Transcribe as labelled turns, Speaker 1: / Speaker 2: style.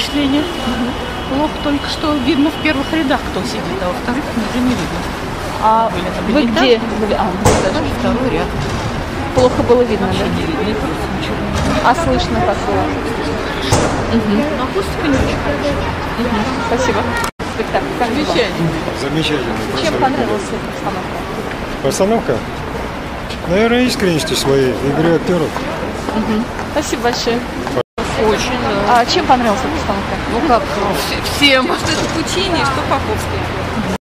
Speaker 1: впечатление. Плохо только, что видно в первых рядах, кто сидит, а во вторых уже не видно.
Speaker 2: А вы где были?
Speaker 1: Даже второй ряд.
Speaker 2: Плохо было видно,
Speaker 1: Вообще
Speaker 2: да?
Speaker 1: не видно, и просто ничего не видно.
Speaker 2: А слышно как было?
Speaker 1: Но акустика не очень хорошая.
Speaker 2: Спасибо. Спектакль. Как было?
Speaker 3: Замечательно.
Speaker 2: Чем понравилась эта постановка?
Speaker 3: Постановка? Наверное, искренностью своей, игры актеров.
Speaker 2: Спасибо большое.
Speaker 1: Очень, да.
Speaker 2: А чем понравилась эта постановка?
Speaker 1: Ну как, всем.
Speaker 4: Что это Пучини, что Поповский.